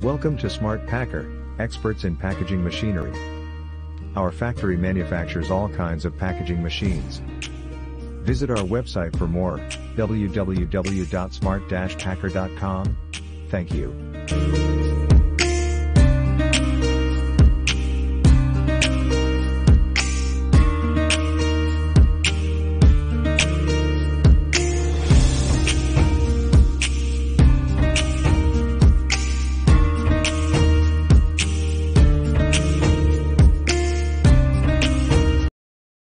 Welcome to Smart Packer, experts in packaging machinery. Our factory manufactures all kinds of packaging machines. Visit our website for more, www.smart-packer.com. Thank you.